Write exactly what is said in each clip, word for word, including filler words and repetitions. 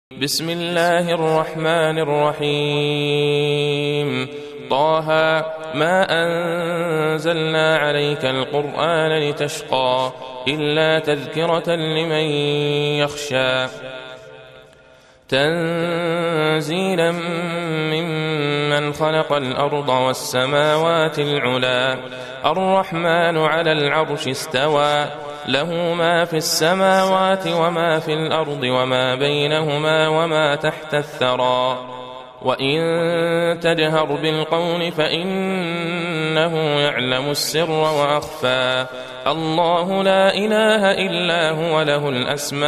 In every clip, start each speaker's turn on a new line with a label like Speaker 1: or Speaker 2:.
Speaker 1: بسم الله الرحمن الرحيم طه ما أنزلنا عليك القرآن لتشقى إلا تذكرة لمن يخشى تنزيلا ممن خلق الأرض والسماوات العلا الرحمن على العرش استوى له ما في السماوات وما في الأرض وما بينهما وما تحت الثرى وإن تجهر بالقول فإنه يعلم السر وأخفى الله لا إله إلا هو له الأسماء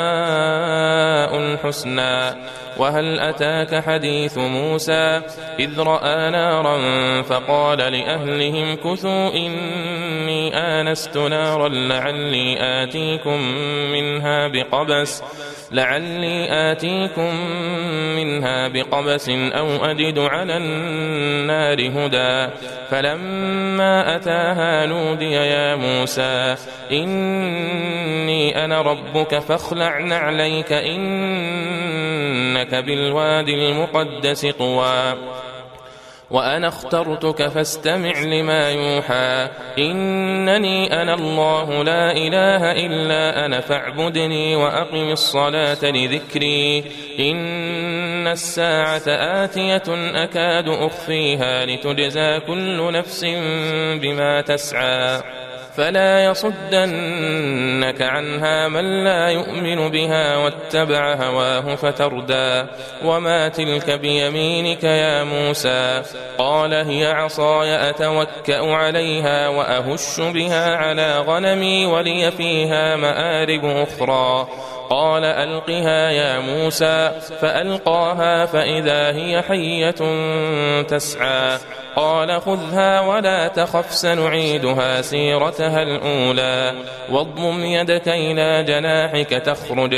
Speaker 1: الحسنى وهل أتاك حديث موسى إذ رأى نارا فقال لأهلهم كثوا إني آنست نارا لعلي آتيكم منها بقبس لعلي آتيكم منها بقبس أو أجد على النار هدى فلما أتاها نودي يا موسى إني أنا ربك فاخلع نعليك إنك بالوادي المقدس طوى وأنا اخترتك فاستمع لما يوحى إنني أنا الله لا إله إلا أنا فاعبدني وأقم الصلاة لذكري إن الساعة آتية أكاد أخفيها لتجزى كل نفس بما تسعى فلا يصدنك عنها من لا يؤمن بها واتبع هواه فتردى وما تلك بيمينك يا موسى قال هي عصاي أتوكأ عليها وأهش بها على غنمي ولي فيها مآرب أخرى قال ألقها يا موسى فألقاها فإذا هي حية تسعى قال خذها ولا تخف سنعيدها سيرتها الأولى واضمم يدك إلى جناحك تخرج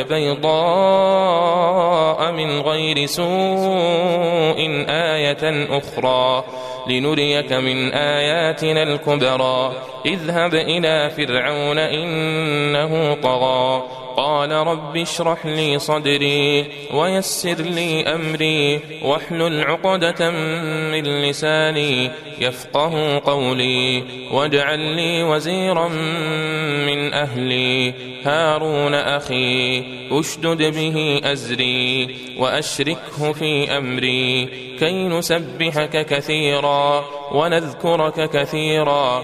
Speaker 1: بيضاء من غير سوء آية أخرى لنريك من آياتنا الكبرى اذهب إلى فرعون إنه طغى قال رب اشرح لي صدري ويسر لي أمري واحلل عقدة من لساني يفقه قولي واجعل لي وزيرا من أهلي هارون أخي أشدد به أزري وأشركه في أمري كي نسبحك كثيرا ونذكرك كثيرا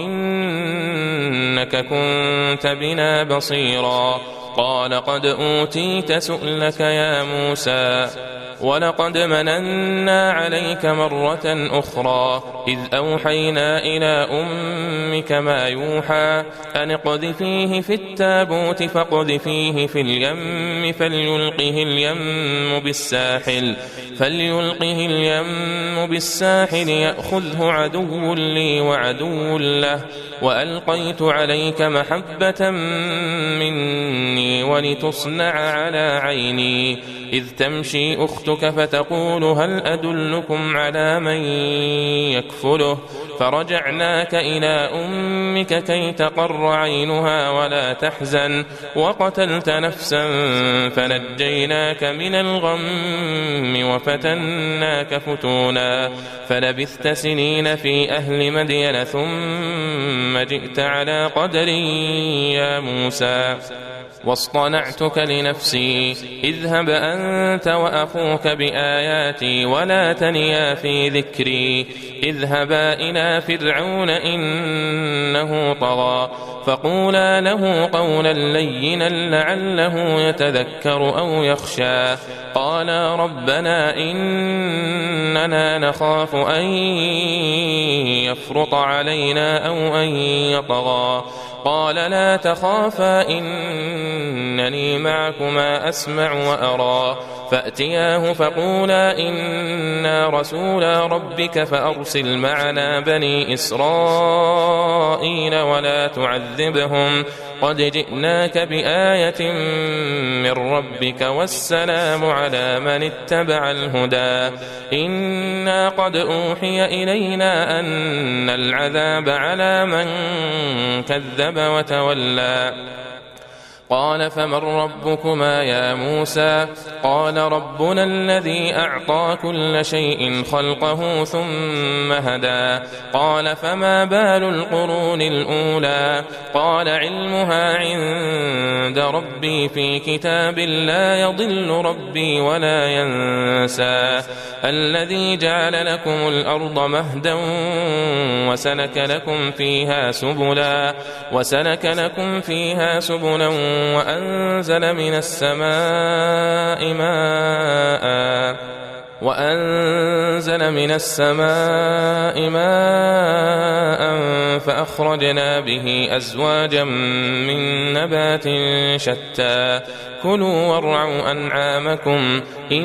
Speaker 1: إنك كنت بنا بصيرا قال قد أوتيت سؤلك يا موسى ولقد مننا عليك مرة أخرى إذ أوحينا إلى أمك ما يوحى أن اقذفيه في التابوت فاقذفيه في اليم فليلقه اليم بالساحل فليلقه اليم بالساحل يأخذه عدو لي وعدو له وألقيت عليك محبة مني ولتصنع على عيني إذ تمشي أختك فتقول هل أدلكم على من يكفله فرجعناك إلى أمك كي تقر عينها ولا تحزن وقتلت نفسا فنجيناك من الغم وفتناك فتونا فلبثت سنين في أهل مدين ثم جئت على قدري يا موسى واصطنعتك لنفسي اذهب أنت وأخوك بآياتي ولا تنيا في ذكري اذهبا إلى فرعون إنه طغى فقولا له قولا لينا لعله يتذكر أو يخشى قالا ربنا إننا نخاف أن يفرط علينا أو أن يطغى قال لا تخافا إنني معكما أسمع وأرى فأتياه فقولا إنا رسولا ربك فأرسل معنا بني إسرائيل ولا تعذبهم قد جئناك بآية من ربك والسلام على من اتبع الهدى إنا قد أوحي إلينا أن العذاب على من كذب وتولى قال فمن ربكما يا موسى قال ربنا الذي أعطى كل شيء خلقه ثم هدى قال فما بال القرون الأولى قال علمها عند ربي في كتاب لا يضل ربي ولا ينسى الذي جعل لكم الأرض مهدا وسلك لكم فيها سبلا وسلك لكم فيها سبلا وأنزل من السماء ماء وأنزل من السماء ماء فأخرجنا به أزواجا من نبات شتى كلوا وارعوا أنعامكم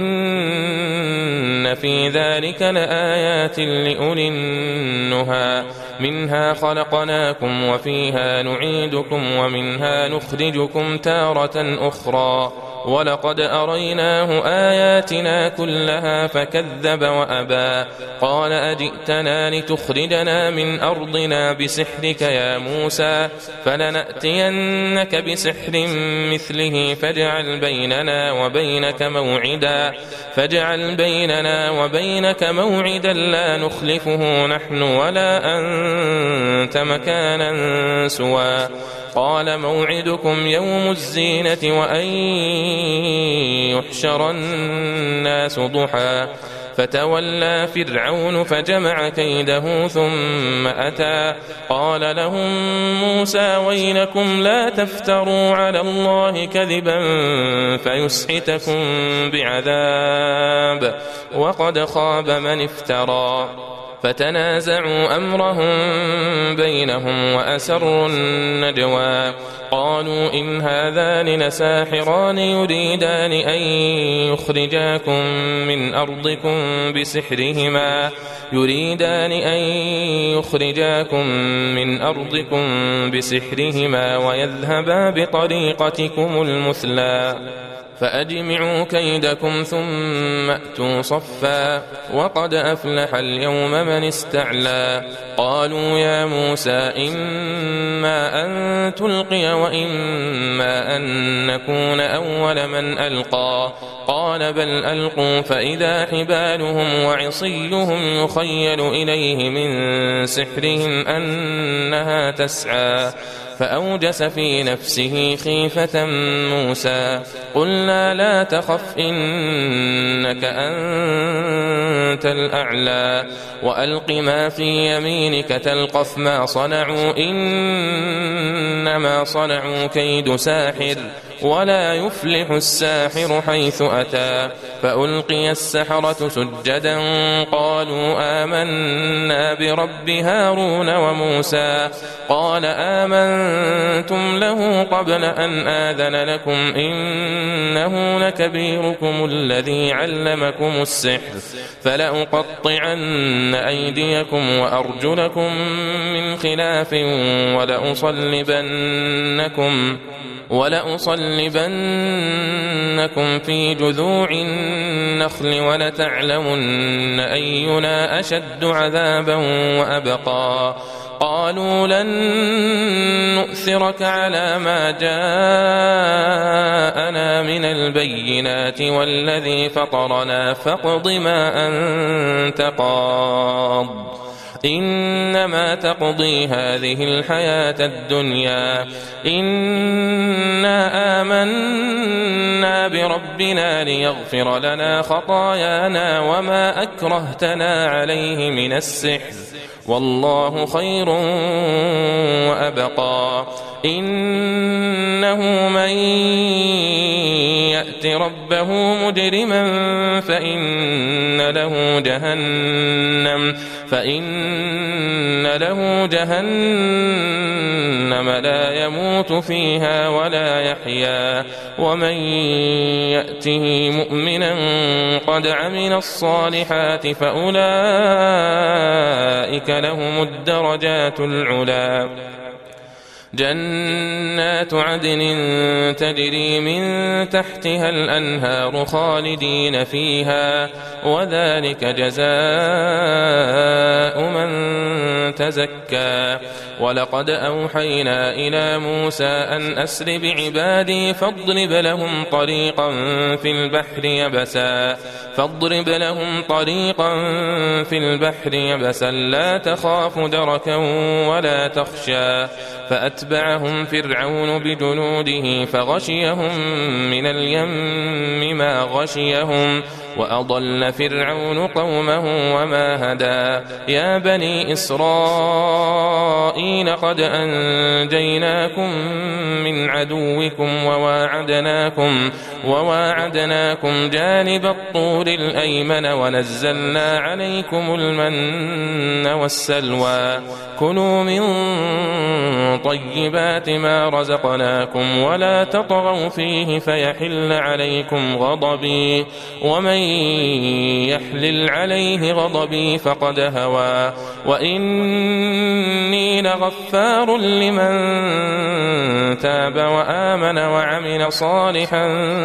Speaker 1: إن في ذلك لآيات لأولي النهى منها خلقناكم وفيها نعيدكم ومنها نخرجكم تارة أخرى ولقد أريناه آياتنا كلها فكذب وأبى قال أجئتنا لتخرجنا من أرضنا بسحرك يا موسى فلنأتينك بسحر مثله فاجعل بيننا وبينك موعدا فاجعل بيننا وبينك موعدا لا نخلفه نحن ولا أنت مكانا سوى قال موعدكم يوم الزينة وأن يحشر الناس ضحى فتولى فرعون فجمع كيده ثم أتى قال لهم موسى ويلكم لا تفتروا على الله كذبا فيسحتكم بعذاب وقد خاب من افترى فتنازعوا أمرهم بينهم وأسروا النجوى قالوا إن هذان لساحران يريدان أن يخرجاكم من أرضكم بسحرهما يريدان أن يخرجاكم من أرضكم بسحرهما ويذهبا بطريقتكم المثلى فأجمعوا كيدكم ثم أتوا صفا وقد أفلح اليوم من استعلى قالوا يا موسى إما أن تلقي وإما أن نكون أول من ألقى قال بل ألقوا فإذا حبالهم وعصيهم يخيل إليه من سحرهم أنها تسعى فأوجس في نفسه خيفة موسى قلنا لا تخف إنك أنت الأعلى وألق ما في يمينك تلقف ما صنعوا إنما صنعوا كيد ساحر ولا يفلح الساحر حيث أتى فألقي السحرة سجدا قالوا آمنا برب هارون وموسى قال آمنتم له قبل أن آذن لكم إنه لكبيركم الذي علمكم السحر فلأقطعن أيديكم وأرجلكم من خلاف ولأصلبنكم ولأصلبنكم في جذوع النخل ولتعلمن أينا أشد عذابا وأبقى قالوا لن نؤثرك على ما جاءنا من البينات والذي فطرنا فاقض ما أنت قاض إنما تقضي هذه الحياة الدنيا إنا آمنا بربنا ليغفر لنا خطايانا وما أكرهتنا عليه من السحر والله خير وأبقى إنه من يأت ربه مجرما فإن له جهنم فإن له جهنم لا يموت فيها ولا يحيا ومن يأته مؤمنا قد عمل الصالحات فأولئك لهم الدرجات العلى جنات عدن تجري من تحتها الأنهار خالدين فيها وذلك جزاء من تزكى ولقد أوحينا إلى موسى أن أسر بعبادي فاضرب لهم طريقا في البحر يبسا فاضرب لهم طريقا في البحر يبسا لا تخاف دركا ولا تخشى فأتبعهم فرعون بجنوده فغشيهم من اليم ما غشيهم وأضل فرعون قومه وما هدى يا بني إسرائيل قد أنجيناكم من عدوكم وواعدناكم وواعدناكم جانب الطور الأيمن ونزلنا عليكم المن والسلوى كلوا من طيبات ما رزقناكم ولا تطغوا فيه فيحل عليكم غضبي ومن يحلل عليه غضبي فقد هوى وإني لغفار لمن تاب وآمن وعمل صالحا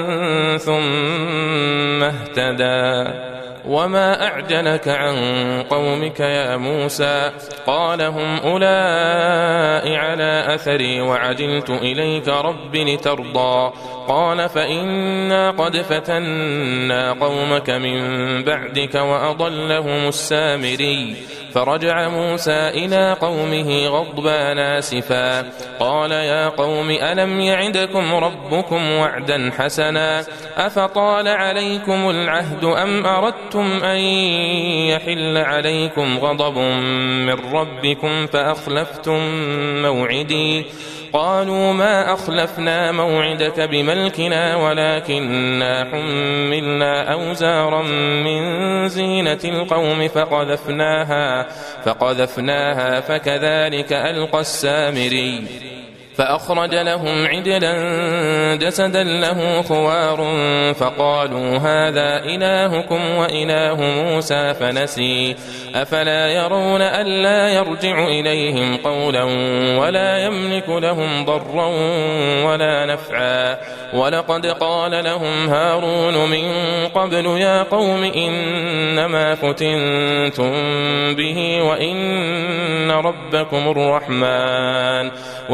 Speaker 1: ثم اهتدى وما أعجلك عن قومك يا موسى قال هم أولئك على أثري وعجلت إليك رب لترضى قال فإنا قد فتنا قومك من بعدك وأضلهم السامري فرجع موسى إلى قومه غضبان آسفا قال يا قوم ألم يعدكم ربكم وعدا حسنا أفطال عليكم العهد أم أردتم أن يحل عليكم غضب من ربكم فأخلفتم موعدي قالوا ما أخلفنا موعدك بملكنا ولكننا حملنا أوزارا من زينة القوم فقذفناها فقذفناها فكذلك ألقى السامري فأخرج لهم عجلا جسدا له خوار فقالوا هذا إلهكم وإله موسى فنسي أفلا يرون ألا يرجع إليهم قولا ولا يملك لهم ضرا ولا نفعا ولقد قال لهم هارون من قبل يا قوم إنما فتنتم به وإن ربكم الرحمن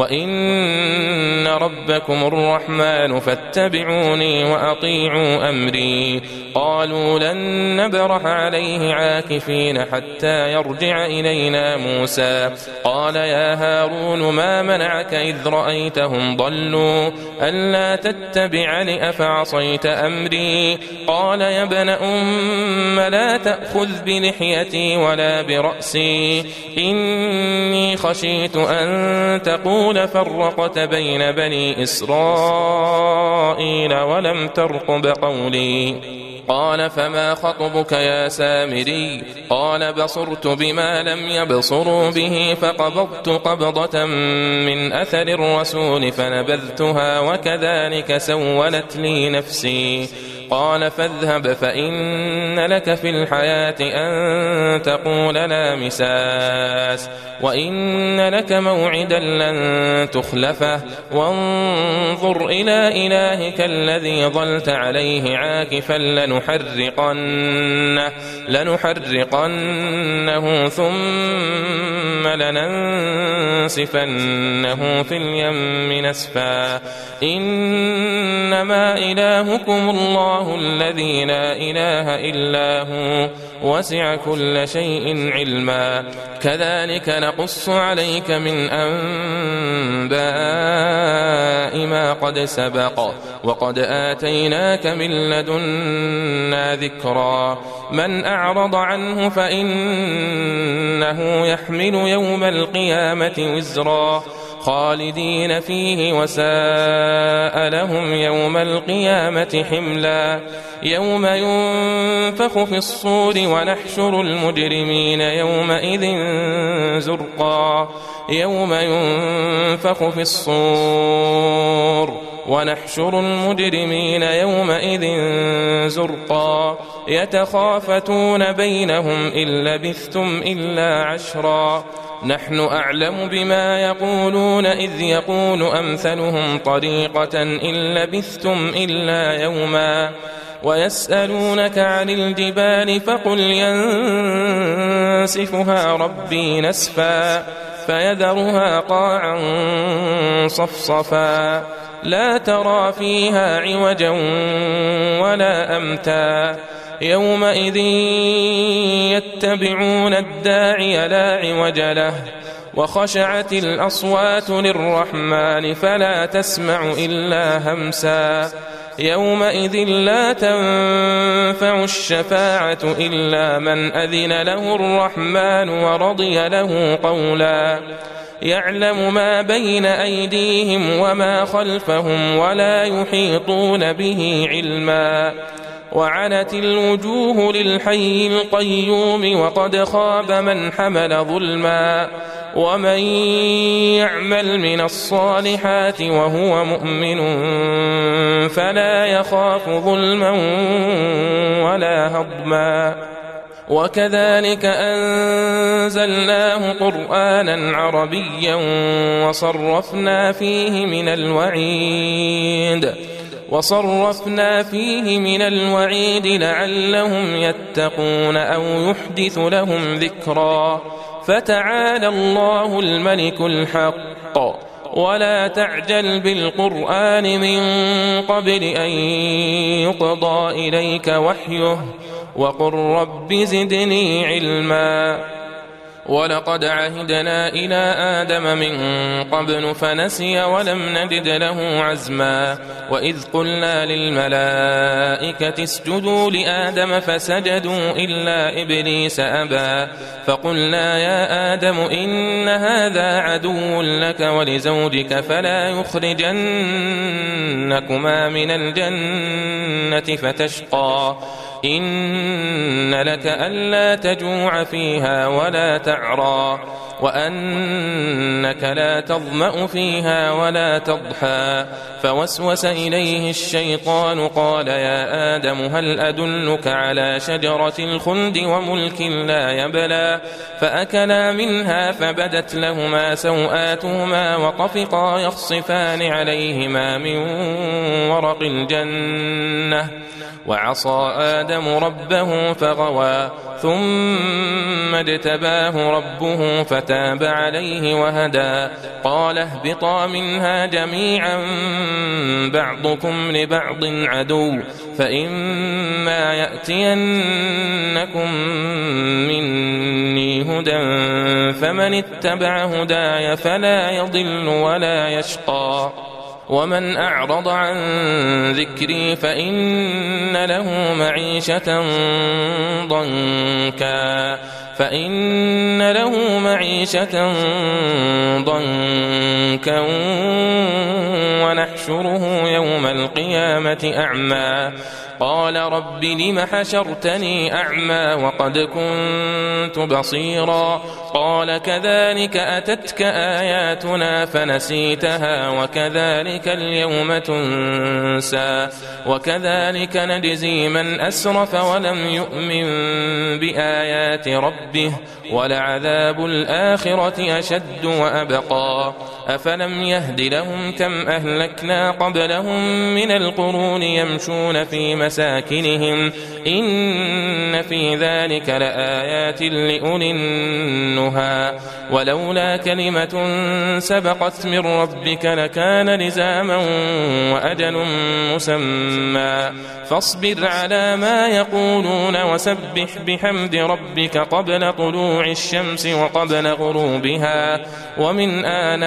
Speaker 1: وإن ربكم الرحمن فاتبعوني وأطيعوا أمري قالوا لن نبرح عليه عاكفين حتى يرجع إلينا موسى قال يا هارون ما منعك إذ رأيتهم ضلوا ألا تتبعني أفعصيت أمري قال يا ابن أم لا تأخذ بلحيتي ولا برأسي إني خشيت أن تقول فرقت بين بني إسرائيل ولم ترقب قولي قال فما خطبك يا سامري قال بصرت بما لم يبصروا به فقبضت قبضة من أثر الرسول فنبذتها وكذلك سولت لي نفسي قال فاذهب فإن لك في الحياة أن تقول لا مساس وإن لك موعدا لن تخلفه وانظر إلى إلهك الذي ظلت عليه عاكفا لنحرقنه, لنحرقنه ثم لننسفنه في اليم نسفا إنما إلهكم الله الذي لا إله إلا هو وسع كل شيء علما كذلك نقص عليك من أنباء ما قد سبق وقد آتيناك من لدنا ذكرا من أعرض عنه فإنه يحمل يوم القيامة وزرا خالدين فيه وساء لهم يوم القيامة حملا يوم ينفخ في الصور ونحشر المجرمين يومئذ زرقا يوم ينفخ في الصور ونحشر المجرمين يومئذ زرقا يتخافتون بينهم إن لبثتم إلا عشرا نحن أعلم بما يقولون إذ يقول أمثلهم طريقة إن لبثتم إلا يوما ويسألونك عن الجبال فقل ينسفها ربي نسفا فيذرها قاعا صفصفا لا ترى فيها عوجا ولا أمتا يومئذ يتبعون الداعي لا عوج له وخشعت الأصوات للرحمن فلا تسمع إلا همسا يومئذ لا تنفع الشفاعة إلا من أذن له الرحمن ورضي له قولا يعلم ما بين أيديهم وما خلفهم ولا يحيطون به علما وعنت الوجوه للحي القيوم وقد خاب من حمل ظلما ومن يعمل من الصالحات وهو مؤمن فلا يخاف ظلما ولا هضما وكذلك أنزلناه قرآنا عربيا وصرفنا فيه من الوعيد وصرفنا فيه من الوعيد لعلهم يتقون أو يحدث لهم ذكرا فتعالى الله الملك الحق ولا تعجل بالقرآن من قبل أن يقضى إليك وحيه وقل رب زدني علما ولقد عهدنا إلى آدم من قبل فنسي ولم نجد له عزما وإذ قلنا للملائكة اسجدوا لآدم فسجدوا إلا إبليس أبى فقلنا يا آدم إن هذا عدو لك ولزوجك فلا يخرجنكما من الجنة فتشقى إن لك ألا تجوع فيها ولا تعرى وأنك لا تظمأ فيها ولا تضحى فوسوس إليه الشيطان قال يا آدم هل أدلك على شجرة الخلد وملك لا يبلى فأكلا منها فبدت لهما سوآتهما وطفقا يخصفان عليهما من ورق الجنة وعصى آدم ربه فغوى ثم اجتباه ربه فتاب عليه وهدى قال اهبطا منها جميعا بعضكم لبعض عدو فإما يأتينكم مني هدى فمن اتبع هداي فلا يضل ولا يشقى ومن أعرض عن ذكري فإن له معيشة ضنكا فإن له معيشة ضنكا ونحشره يوم القيامة أعمى قال رب لم حشرتني أعمى وقد كنت بصيرا قال كذلك أتتك آياتنا فنسيتها وكذلك اليوم تنسى وكذلك نجزي من أسرف ولم يؤمن بآيات ربه ولعذاب الآخرة أشد وأبقى أفلم يهد لهم كم أهلكنا قبلهم من القرون يمشون في مساكنهم إن في ذلك لآيات لأولي النهى ولولا كلمة سبقت من ربك لكان لزاما وأجل مسمى فاصبر على ما يقولون وسبح بحمد ربك قبل طلوع الشمس وقبل غروبها ومن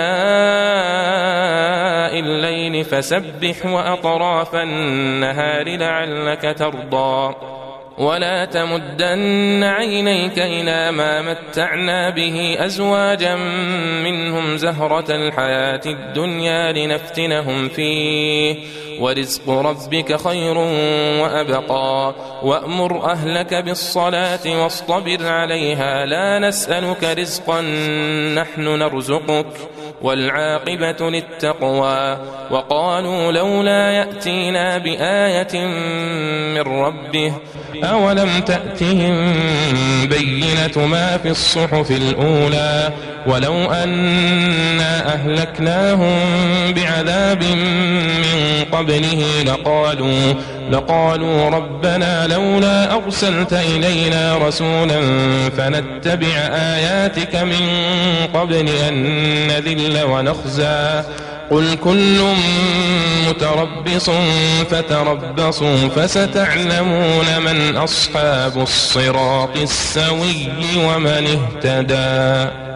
Speaker 1: آناء الليل فسبح وأطراف النهار لعلك ترضى ولا تمدن عينيك إلى ما متعنا به أزواجا منهم زهرة الحياة الدنيا لنفتنهم فيه ورزق ربك خير وأبقى وأمر أهلك بالصلاة واصطبر عليها لا نسألك رزقا نحن نرزقك والعاقبة للتقوى وقالوا لولا يأتينا بآية من ربه أولم تأتهم بينة ما في الصحف الأولى ولو أنا أهلكناهم بعذاب من قبله لقالوا, لقالوا ربنا لولا أرسلت إلينا رسولا فنتبع آياتك من قبل أن نذل ونخزى قل كل متربص فتربصوا فستعلمون من أصحاب الصراط السوي ومن اهتدى.